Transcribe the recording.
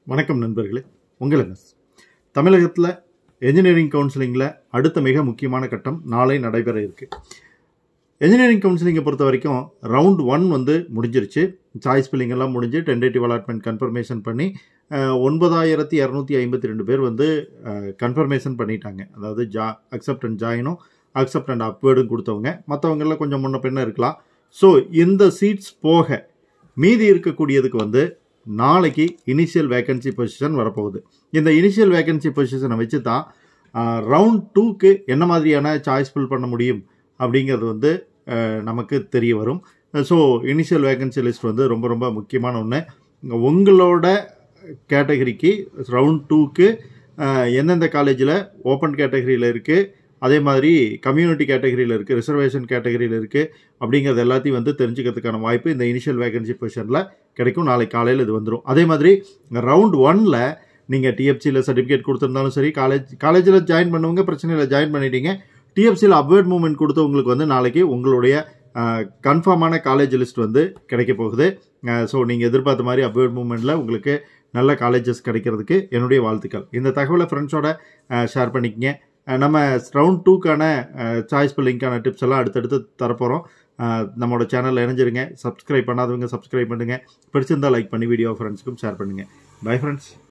வணக்கம் நண்பர்களே, உங்கள் என்எஸ். தமிழகத்தில் என்ஜினியரிங் கவுன்சிலிங்கில் அடுத்த மிக முக்கியமான கட்டம் நாளை நடைபெற இருக்குது. என்ஜினியரிங் கவுன்சிலிங்கை பொறுத்த வரைக்கும் ரவுண்ட் 1 வந்து முடிஞ்சிருச்சு. சாய்ஸ் ஃபில்லிங் எல்லாம் முடிஞ்சு டென்டேட்டிவ் அலாட்மெண்ட் கன்ஃபர்மேஷன் பண்ணி 9252 பேர் வந்து கன்ஃபர்மேஷன் பண்ணிட்டாங்க. அதாவது அக்செப்ட் அண்ட் ஜாயினும் அக்செப்ட் அண்ட் அப்வேர்டும் கொடுத்தவங்க. மற்றவங்கெல்லாம் கொஞ்சம் முன்ன பின்ன இருக்கலாம். ஸோ இந்த சீட்ஸ் போக மீதி இருக்கக்கூடியதுக்கு வந்து நாளைக்கு இனிஷியல் வேகன்சி பொசிஷன் வரப்போகுது. இந்த இனிஷியல் வேகன்சி பொசிஷனை வச்சு தான் ரவுண்ட் 2க்கு என்ன மாதிரியான சாய்ஸ் ஃபில் பண்ண முடியும் அப்படிங்கிறது வந்து நமக்கு தெரிய வரும். ஸோ இனிஷியல் வேகன்சி லிஸ்ட் வந்து ரொம்ப ரொம்ப முக்கியமான ஒன்று. உங்களோட கேட்டகரிக்கு ரவுண்ட் 2க்கு எந்தெந்த காலேஜில் ஓப்பன் கேட்டகரியில் இருக்குது, அதே மாதிரி கம்யூனிட்டி கேட்டகரியில் இருக்குது, ரிசர்வேஷன் கேட்டகரியில் இருக்குது அப்படிங்கிறது எல்லாத்தையும் வந்து தெரிஞ்சுக்கிறதுக்கான வாய்ப்பு இந்த இனிஷியல் வேகன்சி பொசிஷனில் கிடைக்கும். நாளைக்கு காலையில் இது வந்துடும். அதே மாதிரி ரவுண்ட் 1ல் நீங்கள் டிஎஃப்சியில் சர்டிஃபிகேட் கொடுத்துருந்தாலும் சரி, காலேஜில் ஜாயின் பண்ணவங்க பிரச்சனை இல்லை, ஜாயின் பண்ணிட்டீங்க. டிஎஃப்சியில் அப்வேர்ட் மூவ்மெண்ட் கொடுத்தவங்களுக்கு வந்து நாளைக்கு உங்களுடைய கன்ஃபார்மான காலேஜ் லிஸ்ட் வந்து கிடைக்க போகுது. ஸோ நீங்கள் எதிர்பார்த்த மாதிரி அப்வேர்ட் மூவ்மெண்ட்டில் உங்களுக்கு நல்ல காலேஜஸ் கிடைக்கிறதுக்கு என்னுடைய வாழ்த்துக்கள். இந்த தகவலை ஃப்ரெண்ட்ஸோட ஷேர் பண்ணிக்கங்க. நம்ம ரவுண்ட் 2க்கான சாய்ஸ் ஃபில்லிங்கான டிப்ஸ் எல்லாம் அடுத்தடுத்து தரப்போகிறோம். நம்மளோட சேனலில் இணைஞ்சிருங்க. சப்ஸ்கிரைப் பண்ணாதவங்க சப்ஸ்கிரைப் பண்ணுங்கள். பிடிச்சிருந்தால் லைக் பண்ணி வீடியோ ஃப்ரெண்ட்ஸ்க்கும் ஷேர் பண்ணுங்கள். Bye friends.